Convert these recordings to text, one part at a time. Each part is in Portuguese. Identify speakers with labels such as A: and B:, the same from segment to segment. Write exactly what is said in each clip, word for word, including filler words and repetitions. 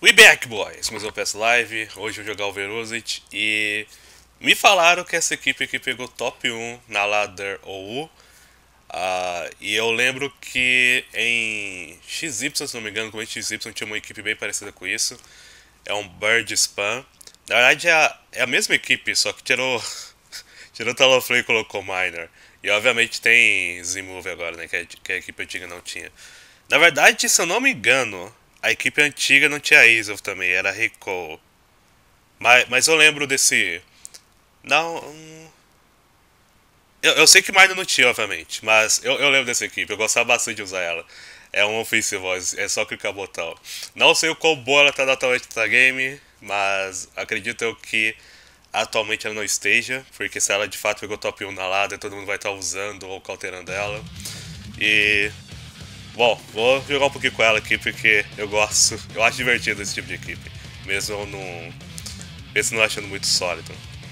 A: We back, boys! Mais um P S Live. Hoje eu vou jogar o Verozit e me falaram que essa equipe aqui pegou top um na Ladder O U. Uh, e eu lembro que em X Y, se não me engano, como em X Y tinha uma equipe bem parecida com isso. É um Bird Spam. Na verdade é a, é a mesma equipe, só que tirou tirou Talonflame e colocou Miner. E obviamente tem Z-Move agora, né? Que a, que a equipe antiga não tinha. Na verdade, se eu não me engano, a equipe antiga não tinha Izov também, era Rico. Mas, mas eu lembro desse. Não. Hum, Eu, eu sei que Miner não tinha, obviamente, mas eu, eu lembro dessa equipe, eu gostava bastante de usar ela. É um offensive voice, é só clicar o botão. Não sei o quão boa ela tá atualmente na game, mas acredito eu que atualmente ela não esteja, porque se ela de fato pegou top um na lada, todo mundo vai estar usando ou cauterando ela. E. Bom, vou jogar um pouquinho com ela aqui porque eu gosto, eu acho divertido esse tipo de equipe, mesmo eu não, mesmo não achando muito sólido.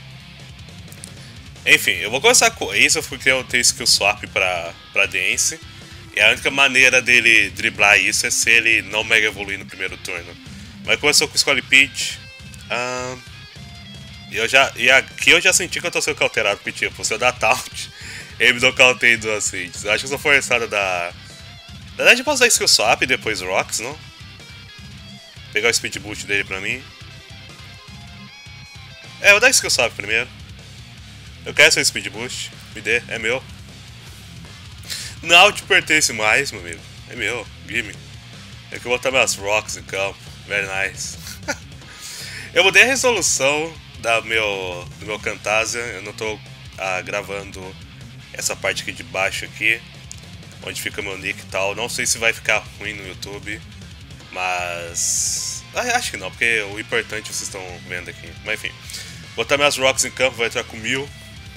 A: Enfim, eu vou começar com isso porque eu tenho skill swap pra, pra Dance. E a única maneira dele driblar isso é se ele não mega evoluir no primeiro turno. Mas começou com o Squall-Pitch. Um, e, eu já, e aqui eu já senti que eu tô sendo cauterado, porque tipo, se eu dar taunt, ele me nocauteia em duas hits. Eu acho que eu sou forçado a dar. Na verdade eu posso dar skill swap e depois Rocks, não? Pegar o speed boost dele pra mim. É, eu vou dar skill swap primeiro. Eu quero seu speed boost, me dê, é meu. Não te pertence mais, meu amigo. É meu, gimme. É que eu vou botar minhas rocks em campo. Very nice. Eu mudei a resolução da meu, do meu Camtasia. Eu não tô ah, gravando essa parte aqui de baixo aqui, onde fica meu nick e tal. Não sei se vai ficar ruim no YouTube, mas ah, acho que não, porque o importante vocês estão vendo aqui. Mas enfim, botar minhas rocks em campo, vai entrar com mil.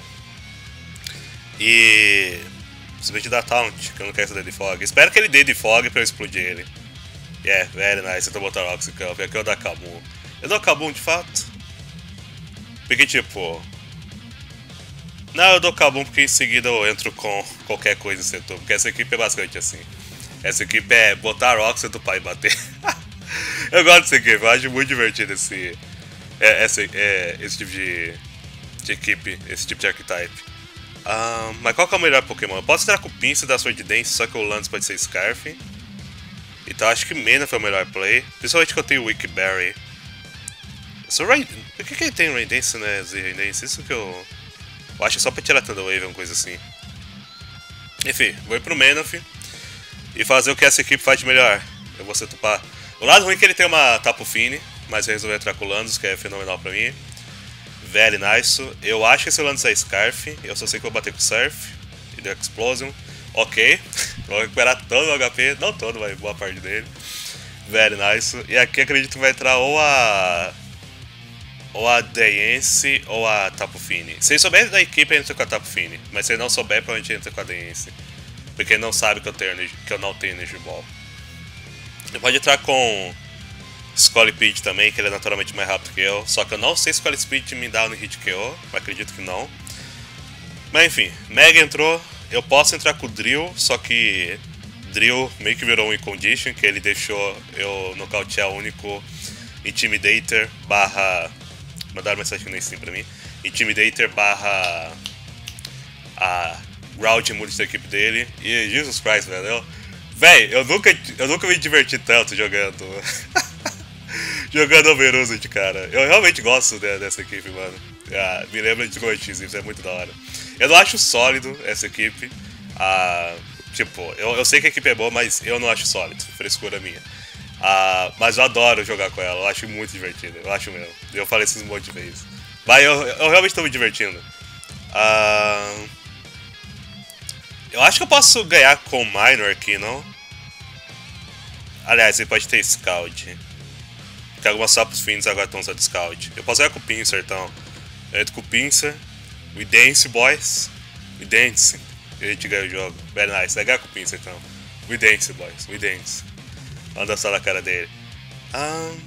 A: E simplesmente dar taunt, que eu não quero esse de fog. Espero que ele dê de fog pra eu explodir ele. Yeah, very nice, eu tô botando rocks em campo. E aqui eu dou Kabum. Eu dou Kabum de fato? Porque tipo. Não, eu dou Kabum porque em seguida eu entro com qualquer coisa no setor. Porque essa equipe é basicamente assim. Essa equipe é botar rocks dentro do pai e bater. Eu gosto dessa equipe, eu acho muito divertido esse. É, essa, é, esse tipo de, de equipe, esse tipo de archetype. Um, mas qual que é o melhor Pokémon? Eu posso entrar com o Pinsir da Sword Dance, só que o Lance pode ser Scarf. Então acho que Mena foi o melhor play. Principalmente que eu tenho Wick Berry. So, Raid... Por que, que ele tem Rain Dance, né? Z Dance? Isso que eu... eu acho só pra tirar Thunder Wave, uma coisa assim. Enfim, vou ir pro Manaphy e fazer o que essa equipe faz de melhor. Eu vou ser tupar. O lado ruim é que ele tem uma Tapu Fini, mas eu resolvi entrar com o Landus, que é fenomenal pra mim. Very nice. Eu acho que esse Landus é Scarf. Eu só sei que eu vou bater com o Surf e deu Explosion. Ok. Vou recuperar todo o H P. Não todo, mas boa parte dele. Very nice. E aqui acredito que vai entrar ou a. Ou a Daense ou a Tapu Fini. Se ele souber da equipe, entra com a Tapu Fini. Mas se ele não souber, provavelmente entra com a Daense. Porque ele não sabe que eu, tenho, que eu não tenho Energy Ball. Ele pode entrar com Squall Speed também, que ele é naturalmente mais rápido que eu. Só que eu não sei se Squall Speed me dá no hit K O, mas acredito que não. Mas enfim, Mega entrou. Eu posso entrar com o Drill, só que Drill meio que virou um win condition, que ele deixou eu nocautear o único Intimidator barra... Mandaram mensagem no Steam pra mim. Intimidator barra... a Ground Mood da equipe dele. E Jesus Christ, velho. Véi, eu nunca, eu nunca me diverti tanto jogando... jogando Overused, cara. Eu realmente gosto de, dessa equipe, mano. Ah, me lembra de Goitis, isso é muito da hora. Eu não acho sólido essa equipe. Ah, tipo, eu, eu sei que a equipe é boa, mas eu não acho sólido. Frescura minha. Ah, mas eu adoro jogar com ela, eu acho muito divertido. Eu acho mesmo. Eu falei isso um monte de vezes. Mas eu, eu realmente estou me divertindo. Ah, eu acho que eu posso ganhar com o Minor aqui, não? Aliás, ele pode ter Scout. Porque algumas Sapos Fins agora estão usando Scout. Eu posso ganhar com o Pinsir, então. Eu entro com o Pinsir. We dance, boys. We dance. E a gente ganha o jogo. Very nice. Vai ganhar com o Pinsir, então. We dance, boys. We dance. Vamos dançar na cara dele. Um...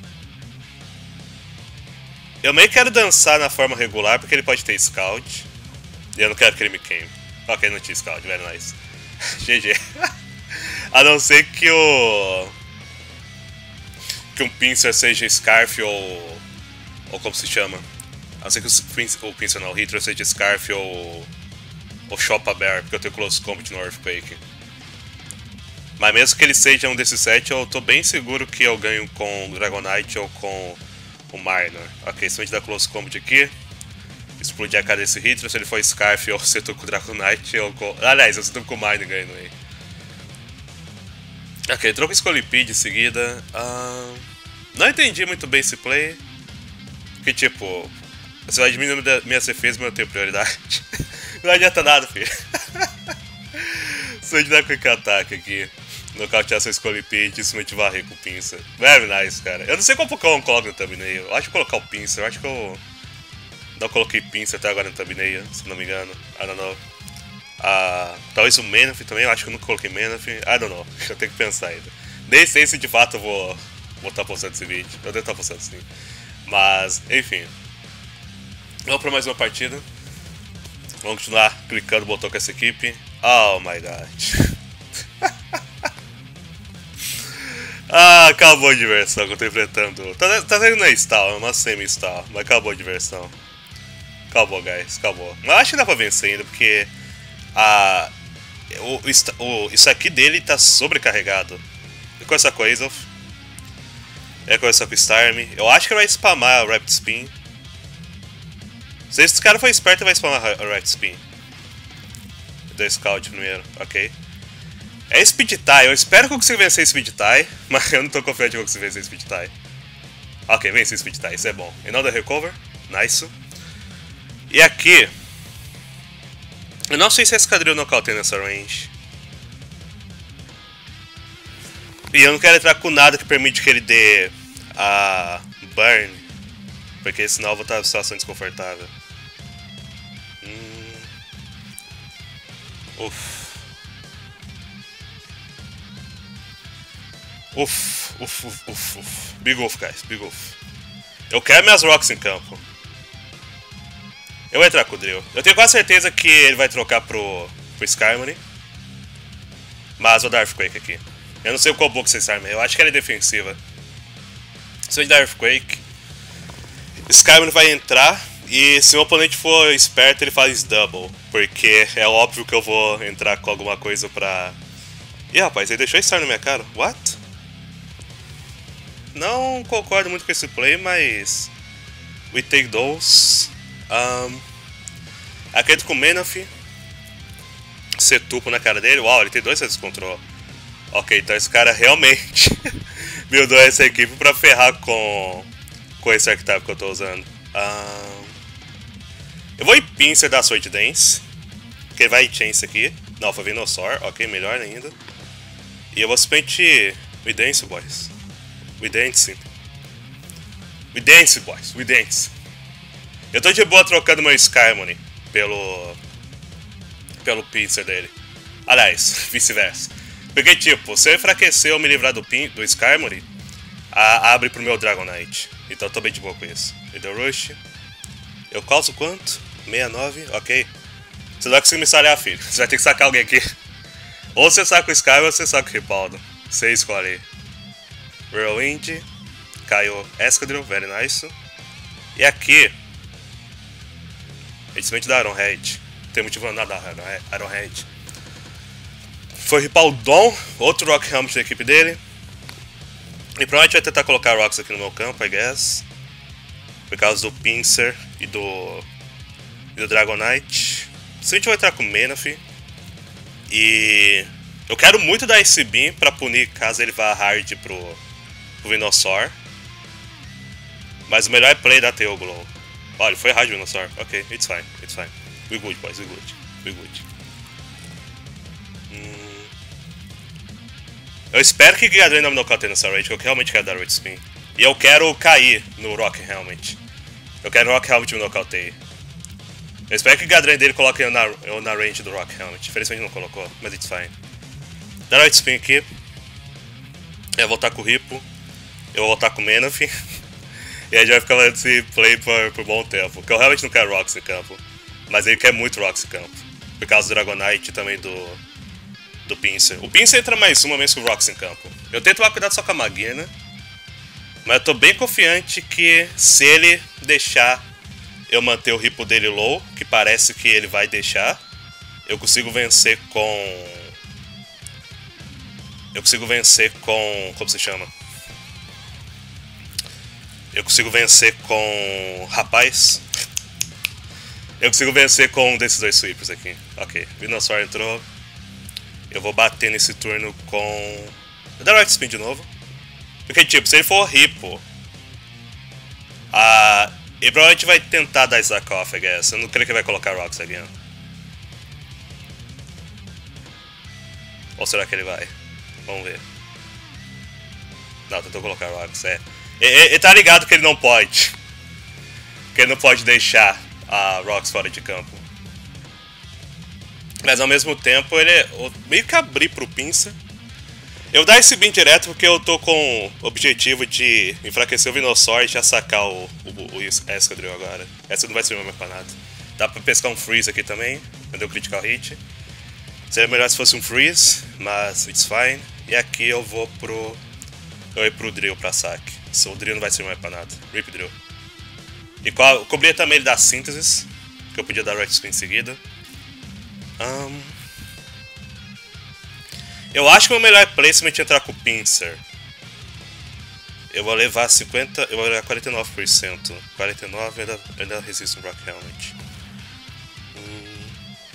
A: Eu meio que quero dançar na forma regular, porque ele pode ter Scout. E eu não quero que ele me queime. Ok, não tinha Scout. Very nice. G G. A não ser que o... que um Pinsir seja Scarf ou... ou como se chama? A não ser que o, o Pinsir não, o Hitler seja Scarf ou... ou Choppa Bear, porque eu tenho Close Combat no Earthquake. Mas mesmo que ele seja um desses sete, eu tô bem seguro que eu ganho com o Dragonite ou com o Minor. Ok, se a gente dá Close Combat aqui, explodir a cara desse Hitler, se ele for Scarf ou se eu tô com o Dragonite, eu com... aliás, eu tô com o Minor ganhando aí. Ok, troco Scolipede em seguida. Uh, não entendi muito bem esse play. Que tipo, você vai diminuir minhas defesas, mas eu tenho prioridade. Não adianta nada, filho. Se eu dar quick ataque aqui, nocautear seu Scolipede e simplesmente varrer com o Pinsir. Very nice, cara. Eu não sei qual Pokémon coloca no thumbnail. Eu acho que vou colocar o Pinsir. Eu acho que eu. Não coloquei Pinsir até agora no thumbnail, se não me engano. I don't know. Uh, talvez o Manaphy também, eu acho que eu nunca coloquei Manaphy. I don't know, eu tenho que pensar ainda. Nem sei se de fato eu vou vou estar postando esse vídeo. Eu devo estar postando sim. Mas, enfim. Vamos para mais uma partida. Vamos continuar clicando no botão com essa equipe. Oh my god. Ah, acabou a diversão que eu tô enfrentando. Tá, tá saindo na stall, é uma semi-stall, mas acabou a diversão. Acabou, guys, acabou. Mas acho que dá pra vencer ainda, porque a, o, o, isso aqui dele tá sobrecarregado. E com essa coisa, é com essa com o Starmie. Eu acho que ele vai spamar a Rapid Spin. Se esse cara for esperto, ele vai spamar a Rapid Spin. Do Scout primeiro, ok. É Speed Tie, eu espero que eu consiga vencer Speed Tie, mas eu não tô confiante que eu consiga vencer Speed Tie. Ok, venci Speed Tie, isso é bom. E não da Recover, nice. E aqui, eu não sei se a Escadrilha nocauteia nessa range. E eu não quero entrar com nada que permite que ele dê a Burn, porque senão eu vou estar em situação desconfortável. Hum. Uff. Uff, uff, uff, uff, uff. Big uff, guys, big uff. Eu quero minhas rocks em campo. Eu vou entrar com o Drill. Eu tenho quase certeza que ele vai trocar pro, pro Skarmory. Mas vou dar Earthquake aqui. Eu não sei o qual book você Skarmory. Eu acho que ela é defensiva. Se eu dar Earthquake, Skarmory vai entrar. E se o oponente for esperto, ele faz double. Porque é óbvio que eu vou entrar com alguma coisa pra... Ih, rapaz, ele deixou Star na minha cara. What? Não concordo muito com esse play, mas... We take those. Um, acredito com o Manaphy. Setupo na cara dele. Uau, ele tem dois Sets Control. Ok, então esse cara realmente buildou essa equipe pra ferrar com, com esse archetype que eu tô usando. Um, eu vou em Pinsir da Sword Dance, porque ele vai em Chance aqui. Não, foi Venusaur, ok, melhor ainda. E eu vou simplesmente... We dance, boys. We dance. We dance, boys. We dance. Eu tô de boa trocando meu Skarmory pelo... pelo Pinsir dele. Aliás, vice-versa. Porque, tipo, se eu enfraquecer ou me livrar do, pin, do Skarmory, a, abre pro meu Dragonite. Então eu tô bem de boa com isso. E deu Rush. Eu causo quanto? sessenta e nove? Ok. Você não vai conseguir me salhar, filho. Você vai ter que sacar alguém aqui. Ou você saca o Skarmory ou você saca o Ripaldo. Você escolhe aí. Whirlwind. Caiu Escadrille, very nice. E aqui... A gente simplesmente dá Ironhead. Não tem motivo nada da Ironhead. Foi Ripaldon, outro Rock Helmet da equipe dele. E provavelmente vai tentar colocar Rocks aqui no meu campo, I guess. Por causa do Pinsir e do, e do Dragonite. Se a gente vai entrar com o Manaphy. E eu quero muito dar esse Beam pra punir caso ele vá hard pro, pro Venusaur. Mas o melhor é play da Tail Glow. Olha, foi hard Venusaur. Ok, it's fine, it's fine. We good, boys, we good, we good. Hum. Eu espero que Giga Drain não me nocauteie nessa raid, que eu realmente quero dar Raid Spin. E eu quero cair no Rock Helmet. Eu quero o Rock Helmet me nocauteie. Eu espero que o Giga Drain dele coloque eu na, eu na range do Rock Helmet. Infelizmente não colocou, mas it's fine. Dá Raid Spin aqui. Eu vou voltar com o Ripo. Eu vou voltar com o Manaphy. E aí já vai ficar fazendo esse play por, por bom tempo. Porque eu realmente não quero Rocks em campo. Mas ele quer muito Rocks em campo. Por causa do Dragonite e também do, do Pinsir. O Pinsir entra mais uma vez que o Rocks em campo. Eu tento tomar cuidado só com a Magina. Mas eu tô bem confiante que se ele deixar eu manter o Ripple dele low, que parece que ele vai deixar, eu consigo vencer com... Eu consigo vencer com... Como se chama? Eu consigo vencer com... Rapaz... Eu consigo vencer com um desses dois sweepers aqui. Ok, Venusaur entrou. Eu vou bater nesse turno com... Vou dar Right Spin de novo. Porque, tipo, se ele for Ripple... Ah, ele provavelmente vai tentar dar Slack Off, I guess. Eu não creio que ele vai colocar Rocks again. Ou será que ele vai? Vamos ver. Não, tentou colocar Rocks, é. Ele, ele tá ligado que ele não pode. Que ele não pode deixar a Rocks fora de campo. Mas ao mesmo tempo ele é meio que abrir pro Pinsir. Eu vou dar esse Beam direto porque eu tô com o objetivo de enfraquecer o Venusaur e já sacar o, o, o Escadrille agora. Essa não vai servir mais pra nada. Dá pra pescar um Freeze aqui também, me deu Critical Hit. Seria melhor se fosse um Freeze, mas it's fine. E aqui eu vou pro... Eu ia pro Drill pra saque. So, o Drill não vai servir mais pra nada. Rip Drill. E co cobria também ele da Synthesis, que eu podia dar Right Spin em seguida. Um... Eu acho que o melhor placement é entrar com o Pinsir. Eu vou levar cinquenta... Eu vou levar quarenta e nove por cento. quarenta e nove por cento ainda, ainda resiste um Rock Helmet. Hum...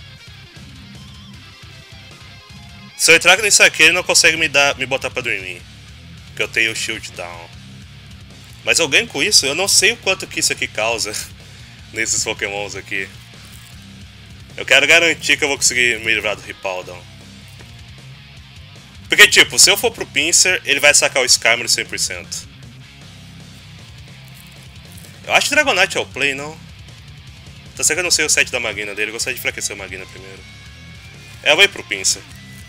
A: Se eu entrar nisso aqui, ele não consegue me, dar, me botar pra dormir. Porque eu tenho o Shield Down. Mas eu ganho com isso? Eu não sei o quanto que isso aqui causa nesses Pokémons aqui. Eu quero garantir que eu vou conseguir me livrar do Hippowdon. Porque, tipo, se eu for pro Pinsir, ele vai sacar o Skarmory cem por cento. Eu acho que Dragonite é o play, não? Tá certo que eu não sei o set da Magina dele, eu gostaria de enfraquecer a Magina primeiro. É, eu vou ir pro Pinsir.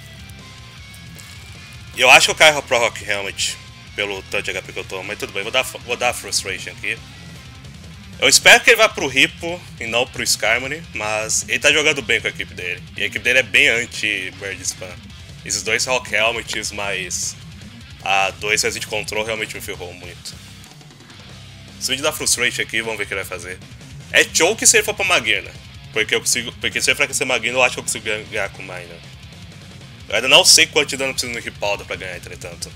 A: E eu acho que eu caio pro Rock Helmet, pelo tanto de H P que eu tô, mas tudo bem, vou dar, vou dar Frustration aqui. Eu espero que ele vá pro Ripple e não pro Skarmory, mas ele tá jogando bem com a equipe dele. E a equipe dele é bem anti-Bird Spam. Esses dois Rock Helmets mais a dois Resident Control realmente me ferrou muito. Se eu dar Frustration aqui, vamos ver o que ele vai fazer. É choke se ele for pra Magina. Porque eu consigo. Porque se eu enfraquecer Magina, eu acho que eu consigo ganhar com Minor. Eu ainda não sei quanto de dano precisa no Hippowdon pra ganhar, entretanto.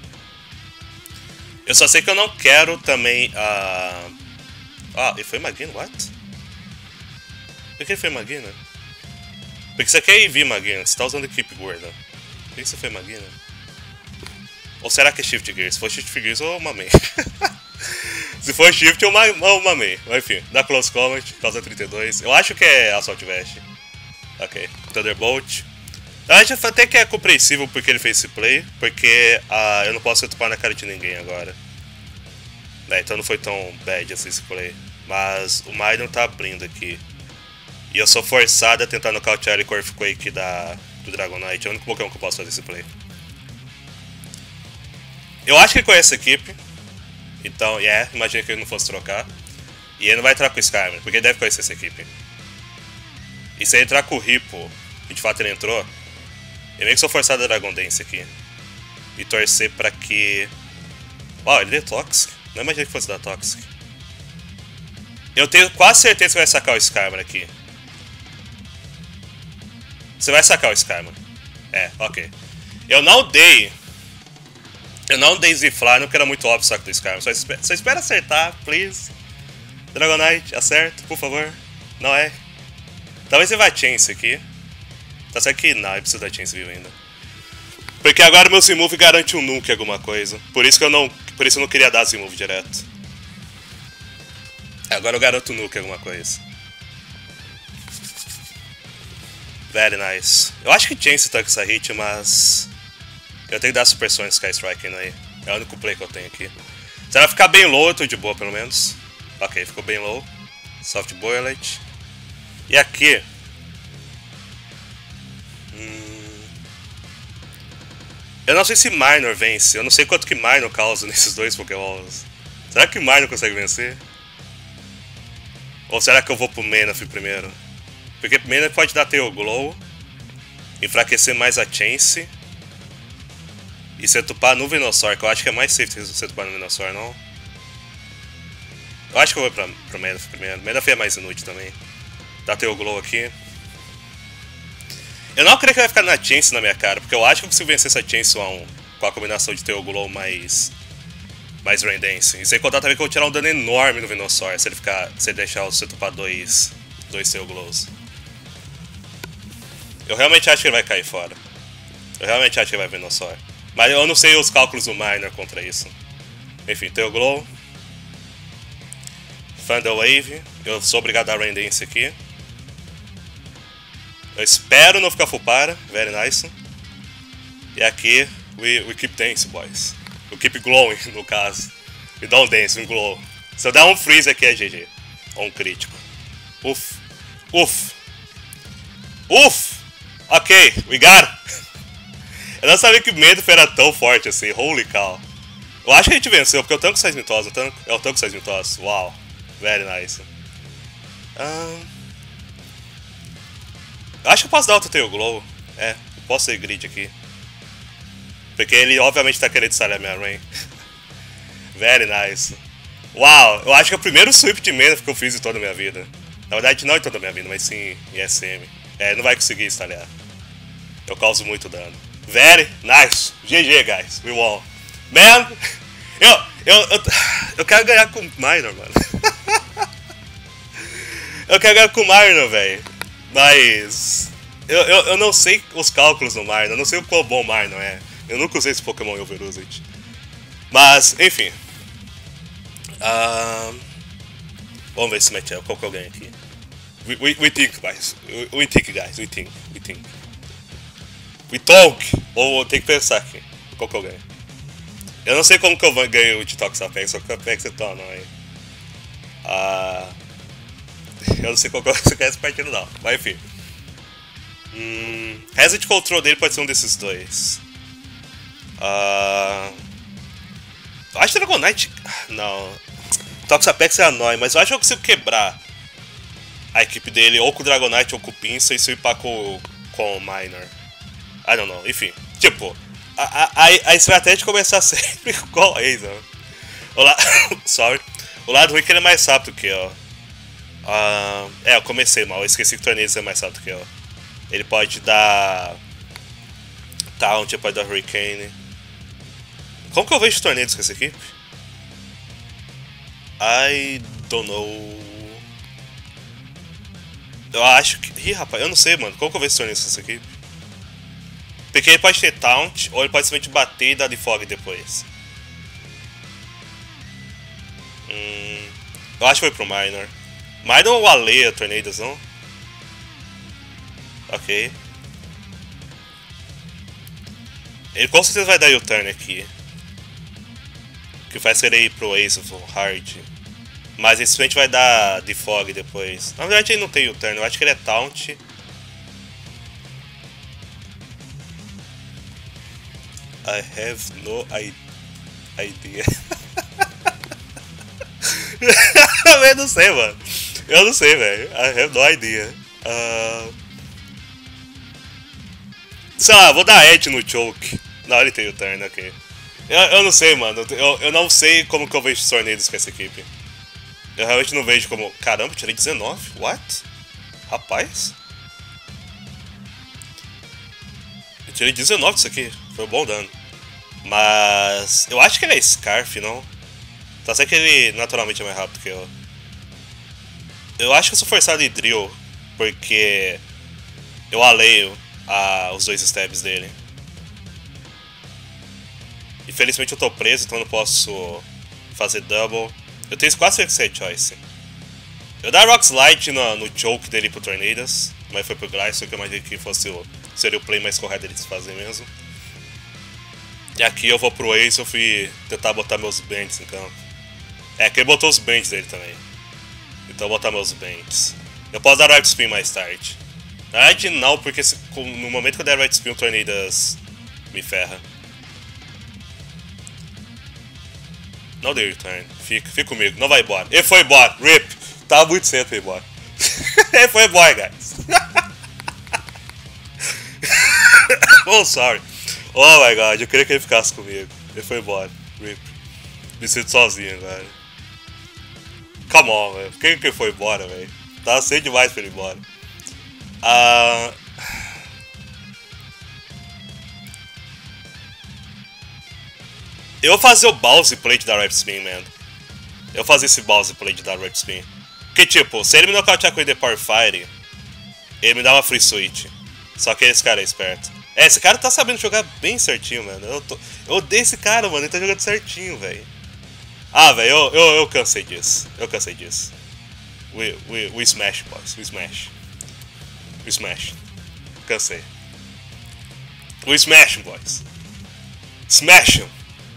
A: Eu só sei que eu não quero também a. Uh... Ah, ele foi Magina? What? Por que ele foi Magina? Porque isso aqui é E V Magina, você tá usando equipe gorda. Por que você foi Magina? Ou será que é Shift Gear? Se for Shift Gear, eu mamei. Se for Shift, eu, ma eu mamei. Mas enfim, dá Close Combat, causa trinta e dois. Eu acho que é Assault Vest. Ok, Thunderbolt. Eu acho até que é compreensível porque ele fez esse play, porque uh, eu não posso tupar na cara de ninguém agora. É, então não foi tão bad assim esse play. Mas o Maidon tá abrindo aqui. E eu sou forçado a tentar nocautear ele com o Earthquake da, do Dragonite. É o único Pokémon que eu posso fazer esse play. Eu acho que ele conhece a equipe. Então, é, yeah, imagina que ele não fosse trocar. E ele não vai entrar com o Skarmory, porque ele deve conhecer essa equipe. E se ele entrar com o Ripple, que de fato ele entrou, eu meio que sou forçado a Dragon Dance aqui. E torcer pra que... Ó, oh, ele deu Toxic. Não imaginei que fosse dar Toxic. Eu tenho quase certeza que vai sacar o Skarmory aqui. Você vai sacar o Skarmory. É, ok. Eu não dei... Eu não dei Z-Fly, não porque era muito óbvio o saco do Skarmory. Só espera, só espera acertar, please. Dragonite, acerta, por favor. Não é. Talvez ele vá Chance aqui. Tá certo que não, ele precisa da Chance vivo ainda. Porque agora meu Z-Move garante um Nuke alguma coisa. Por isso que eu não, por isso eu não queria dar Z-Move direto. Agora eu garanto um Nuke alguma coisa. Very nice. Eu acho que Chance tanca essa hit, mas... Eu tenho que dar Super Sonic Sky Strike ainda aí. É o único play que eu tenho aqui. Se ela ficar bem low, eu tô de boa pelo menos. Ok, ficou bem low. Soft Boilet. E aqui... Hum... Eu não sei se Minor vence. Eu não sei quanto que Minor causa nesses dois Pokéballs. Será que Minor consegue vencer? Ou será que eu vou pro Manaphy primeiro? Porque Manaphy pode dar Tail Glow, enfraquecer mais a Chance E você tupar no Venusaur, que eu acho que é mais safe você tupar no Venusaur, não? Eu acho que eu vou pra, pro Medath primeiro. Medath é mais inútil também. Dá teu glow aqui. Eu não creio que vai ficar na Chance na minha cara, porque eu acho que eu consigo vencer essa Chance um, com a combinação de teu glow mais. mais Rain Dance. E sem contar também que eu vou tirar um dano enorme no Venusaur se ele ficar. Se ele deixar você tupar dois. dois teu glows. Eu realmente acho que ele vai cair fora. Eu realmente acho que ele vai Venusaur. Mas eu não sei os cálculos do Minor contra isso. Enfim, teu glow. Thunder Wave. Eu sou obrigado a dar Rain Dance aqui. Eu espero não ficar full para. Very nice. E aqui, we, we keep dance, boys. We keep glowing, no caso. We don't dance, we glow. Se eu der um freeze aqui é G G. Ou um crítico. Uff. Uff. Uff. Ok, we got it. Eu não sabia que o Medath era tão forte assim. Holy cow. Eu acho que a gente venceu, porque eu tanco seismitos. Eu tanco, eu tanco seismitos. Uau. Very nice. Um, eu acho que eu posso dar outro Tail Glow. É, eu posso ter grid aqui. Porque ele obviamente tá querendo salhar minha Rain. Very nice. Uau, eu acho que é o primeiro sweep de Medath que eu fiz em toda a minha vida. Na verdade não em toda a minha vida, mas sim em S M. É, não vai conseguir estalhar. Eu causo muito dano. Very nice. G G, guys. We won. Man, eu, eu, eu, eu quero ganhar com o Minor, mano. Eu quero ganhar com o Minor, velho. Mas eu, eu, eu não sei os cálculos do Minor. Eu não sei o quão bom o Minor é. Eu nunca usei esse Pokémon Overusage. Mas, enfim. Uh, vamos ver esse matchup. Qual que eu ganho aqui? We, we, we think, guys. We, we think, guys. We think. We think. We talk. Ou tem que pensar aqui. Qual que eu ganho? Eu não sei como que eu ganho o Detox Apex, só que o Apex é tão annoying. Ah, eu não sei qual que você quer essa partida não, mas enfim. Hum, Reset Control dele pode ser um desses dois. Ah, eu acho que Dragonite... Não. Tox Apex é annoying, mas eu acho que eu consigo quebrar a equipe dele ou com o Dragonite ou com o Pinsir e se eu ipar com, com o Minor. I don't know, enfim. Tipo... A, a, a estratégia de começar sempre com o Razor. O lado, sorry. O lado ruim é que ele é mais rápido que eu. Uh, é, eu comecei mal. Eu esqueci que o Tornado é mais rápido que eu. Ele pode dar Taunt, pode dar Hurricane. Como que eu vejo Tornados com essa equipe? I don't know. Eu acho que... Ih, rapaz, eu não sei, mano. Como que eu vejo Tornados com essa equipe? Porque ele pode ter Taunt, ou ele pode simplesmente bater e dar de Fog depois. Hum, eu acho que foi pro Minor. Minor ou Aleia Tornados, não? Ok. Ele com certeza vai dar U-Turn aqui. O que faz ele ir pro Ace of Hard. Mas ele simplesmente vai dar de Fog depois. Na verdade ele não tem U-Turn, eu acho que ele é Taunt. I have no idea. Eu não sei, mano. Eu não sei, velho. I have no idea. Uh... Sei lá, vou dar Edge no Choke. Não, ele tem o turn, ok. Eu, eu não sei, mano. Eu, eu não sei como que eu vejo torneios com essa equipe. Eu realmente não vejo como... Caramba, tirei dezenove? What? Rapaz? Eu tirei dezenove disso aqui. Foi um bom dano. Mas... eu acho que ele é Scarf, não? Só sei que ele naturalmente é mais rápido que eu. Eu acho que eu sou forçado de Drill. Porque... eu aleio a, os dois stabs dele. Infelizmente eu tô preso, então eu não posso fazer double. Eu tenho quase Fixed Choice. Eu dar Rock Slide no, no choke dele pro Tornados, mas foi pro Glycerin, que eu imaginei que fosse o, seria o play mais correto dele de fazer mesmo. E aqui eu vou pro Ace e fui tentar botar meus Bends em campo. É, que ele botou os Bends dele também. Então eu vou botar meus Bends. Eu posso dar Right Spin mais tarde. Na verdade não, porque se, no momento que eu der Right Spin o Tornados me ferra. Não deu return. Fica, fica comigo. Não vai embora. Ele foi embora. Rip. Tava muito cedo pra ir embora. Ele foi embora, guys. Oh, sorry. Oh my god, eu queria que ele ficasse comigo. Ele foi embora. Rip. Me sinto sozinho agora. Come on, velho. Por que que ele foi embora, velho? Tava cedo demais pra ele ir embora. Ah... Eu vou fazer o Bowser plate da Rap Spin, man. Eu vou fazer esse Bowser plate da Rap Spin. Porque, tipo, se ele me nocautear com o The Power Fire, ele me dá uma free switch. Só que esse cara é esperto. É, esse cara tá sabendo jogar bem certinho, mano. Eu, tô... eu odeio esse cara, mano. Ele tá jogando certinho, velho. Ah, velho, eu, eu, eu cansei disso. Eu cansei disso. We, we, we smash, boys. We smash. We smash. Cansei. We smash, boys. Smash him.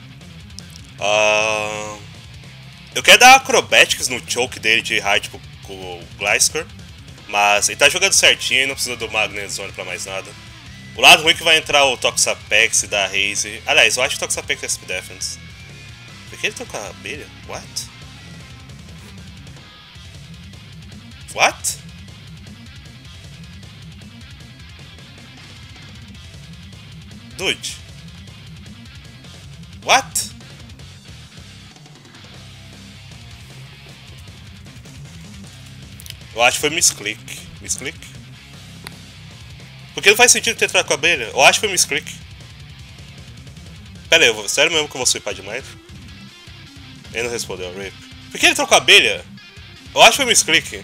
A: Uh, eu quero dar acrobatics no choke dele de hard com, com o Gliscor. Mas ele tá jogando certinho e não precisa do Magnet Zone pra mais nada. O lado ruim é que vai entrar o Toxapex da Haze. Aliás, eu acho que o Toxapex é Speed Defense. Por que ele tá com a abelha? What? What? Dude. What? Eu acho que foi misclick. Misclick? Porque não faz sentido ter entrado com a abelha. Eu acho que foi misclick. Pera aí, eu vou... sério mesmo que eu vou sweepar de Minor? Ele não respondeu, Rip. Por que ele trocou a abelha? Eu acho que foi misclick.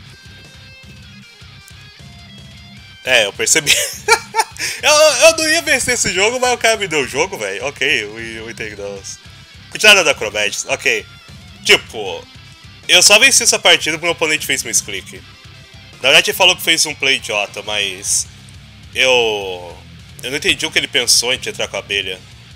A: É, eu percebi. eu, eu não ia vencer esse jogo, mas o cara me deu o jogo, velho. Ok, we, we take those. Continuada da Acrobatics, ok. Tipo, eu só venci essa partida porque o meu oponente fez misclick. Na verdade ele falou que fez um play idiota, mas... Eu... Eu não entendi o que ele pensou em entrar com a abelha.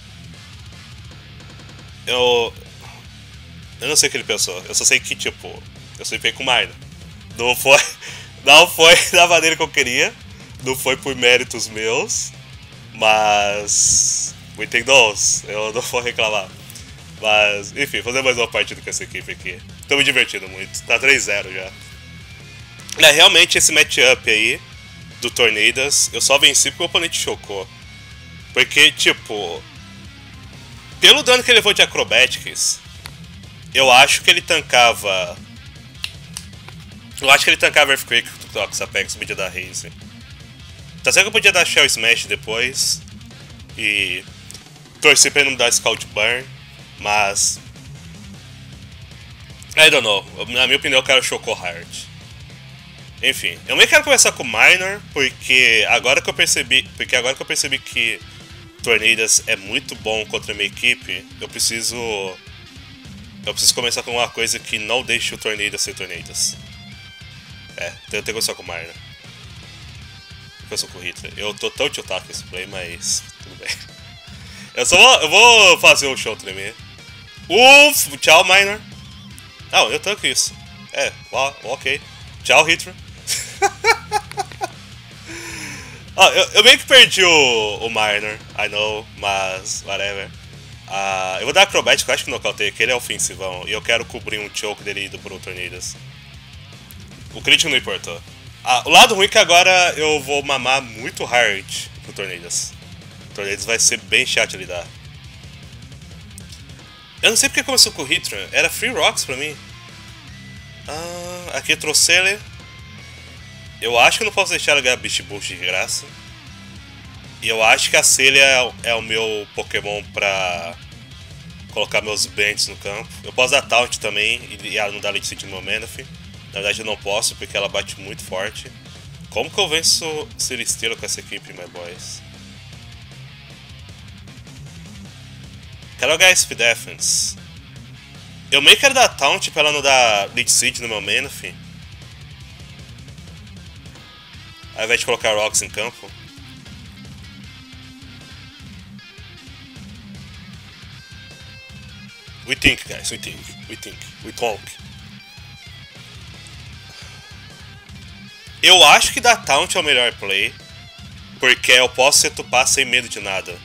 A: Eu... Eu não sei o que ele pensou. Eu só sei que, tipo... Eu sweepei com o Minor. Não foi... Não foi da maneira que eu queria. Não foi por méritos meus. Mas... We take those. Eu não vou reclamar. Mas, enfim, fazer mais uma partida com essa equipe aqui. Tô me divertindo muito. Tá três a zero já. É, realmente esse matchup aí do Tornadoes, eu só venci porque o oponente chocou. Porque, tipo... Pelo dano que ele levou de Acrobatics, eu acho que ele tancava... Eu acho que ele tancava Earthquake com o Toxapex, mídia da Haze. Tá certo que eu podia dar Shell Smash depois e torcer pra ele não me dar Scout Burn, mas... I don't know, na minha opinião o cara chocou hard. Enfim, eu meio quero começar com o Minor, porque agora que eu percebi, porque agora que eu percebi que Tornadoes é muito bom contra a minha equipe, eu preciso eu preciso começar com uma coisa que não deixe o Tornadoes ser Tornadoes. É, então eu tenho que começar com o Minor. Eu sou com o Hitler. Eu tô tão tiltado com esse play, mas tudo bem. Eu só vou, eu vou fazer o show tremer. Uff, tchau Minor. Não, eu tanco isso. É, ok. Tchau Hitler. Ah, eu, eu meio que perdi o, o Minor, I know, mas whatever. Uh, eu vou dar Acrobatic, eu acho que nocautei, que ele é ofensivão. E eu quero cobrir um choke dele indo pro Tornadoes. O crítico não importou. Ah, o lado ruim é que agora eu vou mamar muito hard pro Tornadoes. O Tornadoes vai ser bem chato de lidar. Eu não sei porque começou com o Hitler, era Free Rocks pra mim. Ah, aqui trouxe ele. Eu acho que eu não posso deixar ela ganhar Beast Boost de graça. E eu acho que a Celia é, é o meu Pokémon pra colocar meus Bends no campo. Eu posso dar Taunt também e ela não dá Lead Seed no meu Manaphy. Na verdade eu não posso porque ela bate muito forte. Como que eu venço Celesteela com essa equipe, my boys? Quero ganhar Speed Defense. Eu meio que quero dar Taunt pra ela não dar Lead Seed no meu Manaphy. Ao invés de colocar Rocks em campo. We think, guys, we think, we think, we talk. Eu acho que dar Taunt é o melhor play, porque eu posso setupar sem medo de nada.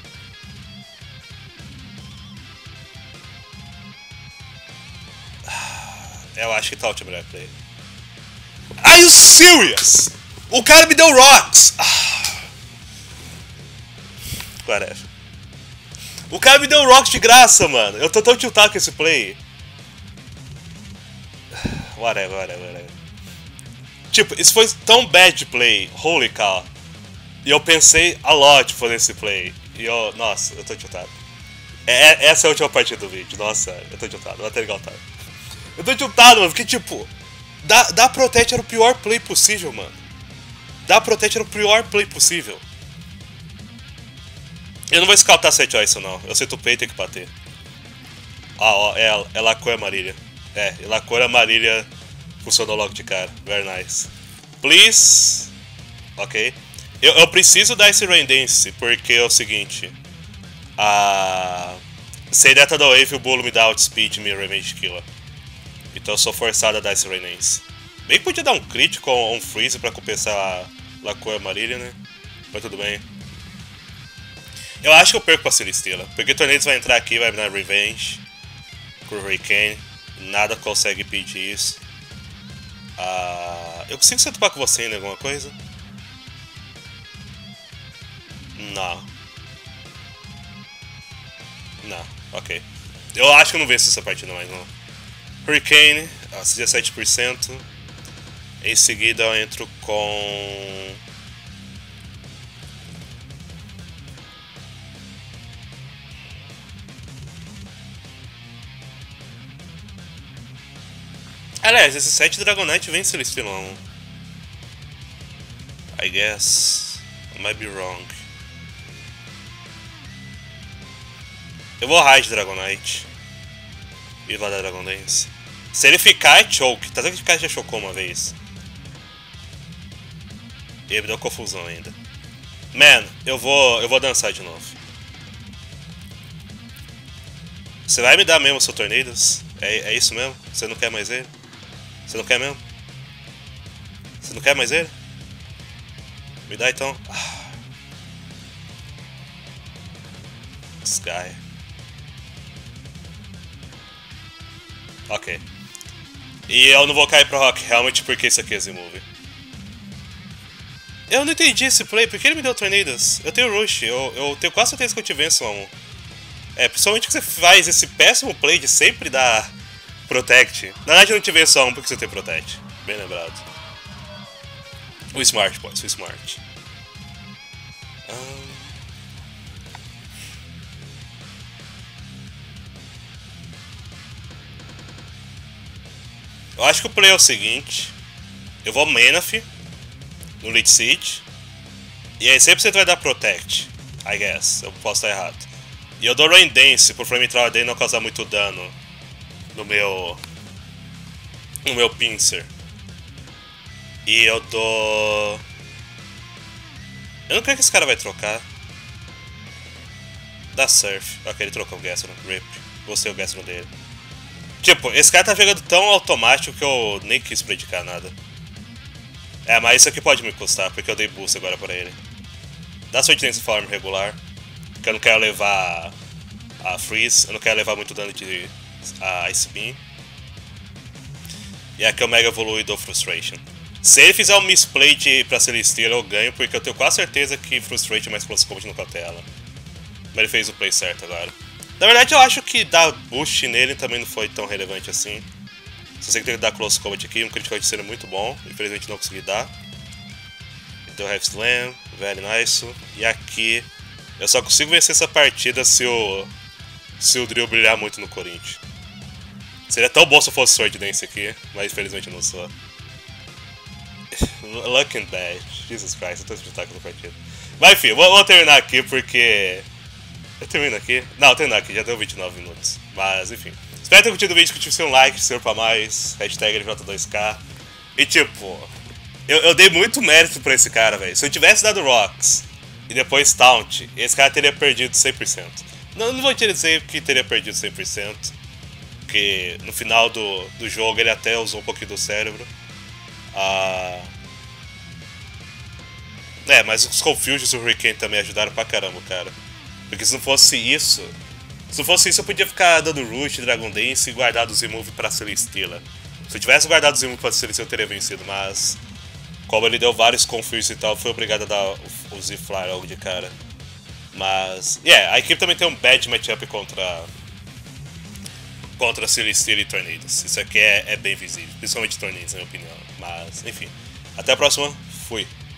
A: Eu acho que Taunt é o melhor play. Are you serious? O cara me deu Rocks! Ah. Whatever. O cara me deu rock de graça, mano. Eu tô tão tiltado com esse play. Whatever, whatever, whatever. Tipo, isso foi tão bad play. Holy cow. E eu pensei a lot fazer esse play. E eu... Nossa, eu tô tiltado. É, essa é a última partida do vídeo. Nossa, eu tô tiltado. Vou até ligar o time. Eu tô tiltado, mano. Porque, tipo... Da, da Protect era o pior play possível, mano. Da Protect era o pior play possível. Eu não vou scoutar sete Oyster, não. Eu sei que o Pei tem que bater. Ah, ó, é, é Lacoia Marília. É, e Lacoia Marília funcionou logo de cara. Very nice. Please. Ok. Eu, eu preciso dar esse Rain Dance, porque é o seguinte. A... Se ele da Wave, o bolo me dá outspeed e me Revenge Killer. Então eu sou forçado a dar esse Rain Dance. Bem que podia dar um crítico ou um freeze pra compensar a Lacoia Marília, né? Mas tudo bem. Eu acho que eu perco pra Celesteela, porque Tornados vai entrar aqui, vai me dar Revenge com o Hurricane, nada consegue pedir isso. Ah, eu consigo sentar com você ainda alguma coisa? Não. Não, ok. Eu acho que eu não venço essa partida mais não. Hurricane, dezessete por cento. Em seguida eu entro com... Aliás, esse sete Dragonite vem Celestilon. I guess. I might be wrong. Eu vou Raid Dragonite. E vai dar Dragon Dance. Se ele ficar, é choke. Tá vendo que ficar já chocou uma vez? E ele me deu confusão ainda. Man, eu vou. Eu vou dançar de novo. Você vai me dar mesmo seu Tornados? É, é isso mesmo? Você não quer mais ele? Você não quer mesmo? Você não quer mais ele? Me dá então. Ah. This guy. Ok. E eu não vou cair pro Rock Helmet porque isso aqui é Z-Move. Eu não entendi esse play, por que ele me deu Tornados? Eu tenho Rush, eu, eu tenho quase certeza que eu te venço a um. É, principalmente que você faz esse péssimo play de sempre dar Protect. Na verdade eu não te venço a um porque você tem Protect. Bem lembrado. O Smart, boys, o Smart. Ah... Eu acho que o play é o seguinte. Eu vou Manaphy no Lead Seed. E aí sempre você vai dar Protect. I guess. Eu posso estar errado. E eu dou Rain Dance pro Flamethrower dele não causar muito dano no meu. No meu Pinsir. E eu dou. Eu não creio que esse cara vai trocar. Dá Surf. Ok, ele trocou o Gastron. Rip. Gostei o Gastron dele. Tipo, esse cara tá jogando tão automático que eu nem quis predicar nada. É, mas isso aqui pode me custar, porque eu dei boost agora pra ele. Dá Sword Dance Form regular, porque eu não quero levar a Freeze, eu não quero levar muito dano de a Ice Beam. E aqui eu Mega Evolui e dou Frustration. Se ele fizer um misplay de, pra Celesteela, eu ganho, porque eu tenho quase certeza que Frustration mais Close Combat não cautela. Mas ele fez o play certo agora. Na verdade, eu acho que dar boost nele também não foi tão relevante assim. Só sei que tem que dar Close Combat aqui, um Critical Hit seria muito bom. Infelizmente não consegui dar. Deu Heavy Slam, very nice. E aqui, eu só consigo vencer essa partida se o, se o Drill brilhar muito no Corinthians. Seria tão bom se eu fosse Sword Dance aqui, mas infelizmente não sou. Luck and bad. Jesus Christ, eu tô espetáculo na partida. Mas enfim, vou, vou terminar aqui porque... Eu termino aqui? Não, eu termino aqui, já deu vinte e nove minutos. Mas enfim. Espero ter curtido o vídeo, curtiu seu like, se for pra mais. Hashtag L J dois K. E tipo, eu, eu dei muito mérito pra esse cara, velho. Se eu tivesse dado Rocks e depois Taunt, esse cara teria perdido cem por cento. Não, não vou te dizer que teria perdido cem por cento. Porque no final do, do jogo ele até usou um pouquinho do cérebro. Ah... É, mas os Confusions e o Hurricane também ajudaram pra caramba, cara. Porque se não fosse isso... Se não fosse isso, eu podia ficar dando Rush, Dragon Dance e guardar o Z-Move pra Celesteela. Se eu tivesse guardado o Z-Move pra Celesteela, eu teria vencido, mas... Como ele deu vários Confusions e tal, eu fui obrigado a dar o Z-Fly logo de cara. Mas, yeah, a equipe também tem um bad matchup contra contra Silly Steel e Tornadoes. Isso aqui é, é bem visível, principalmente Tornadoes, na minha opinião. Mas, enfim. Até a próxima. Fui.